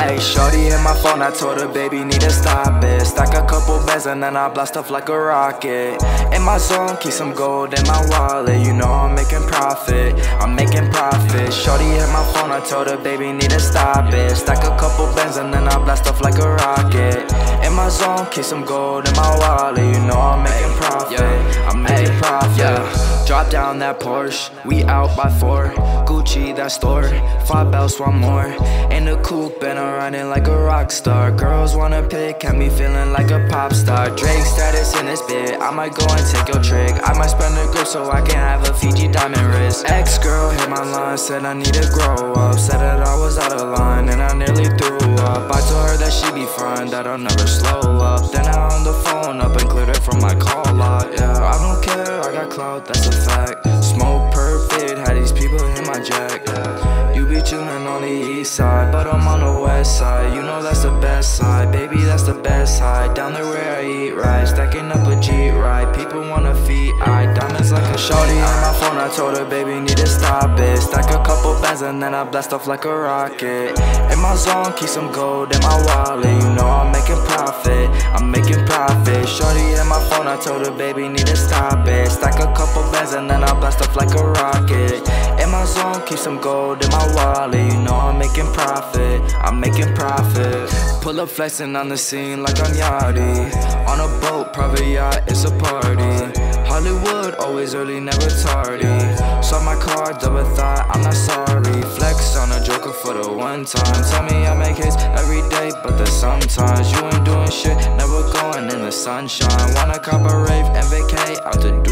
Ayy, shorty hit my phone, I told her, baby, need to stop it. Stack a couple bands and then I blast off like a rocket. In my zone, keep some gold in my wallet. You know I'm making profit, I'm making profit. Shorty hit my phone, I told her, baby, need to stop it. Stack a couple bands and then I blast off like a rocket. In my zone, keep some gold in my wallet. You know I'm making profit, I'm making profit. Drop down that Porsche, we out by 4. Gucci, that store, 5 belts, one more. In the coupe and I'm running like a rock star. Girls wanna pick, have me feeling like a pop star. Drake status in this bit, I might go and take your trick. I might spend the grip so I can have a Fiji diamond wrist. Ex-girl hit my line, said I need to grow up. Said that I was out of line and I nearly threw up. I told her that she be fine, that I'll never slow up. Then I hung the phone up and cleared it from my call log. Yeah, I don't care, I got clout, that's a fact. Smoke perfect, had these people hit my jack. You be chillin' on the east side, but I'm on the west side. You know that's the best side, baby, that's the best side. Down there where I eat right, stacking up a G right. People wanna feed, diamonds like a shorty on my phone. I told her, baby, need to stop it. Stack a couple bands and then I blast off like a rocket. In my zone, keep some gold in my wallet. You know I'm making profit, I'm making profit. Shorty in my phone, I told her, baby, need to stop it. Stack a couple bands and then I blast off like a rocket. In my zone, keep some gold in my wallet. You know I'm making profit, I'm making profit. Pull up flexing on the scene like I'm Yachty. On a boat, private yacht, it's a party. Hollywood, always early, never tardy. Saw my car, double thought, I'm not sorry. Flex on a joker for the one time. Tell me I make hits every day, but there's sometimes you ain't doing shit, never going in the sunshine. Wanna cop a rave and vacate out the door.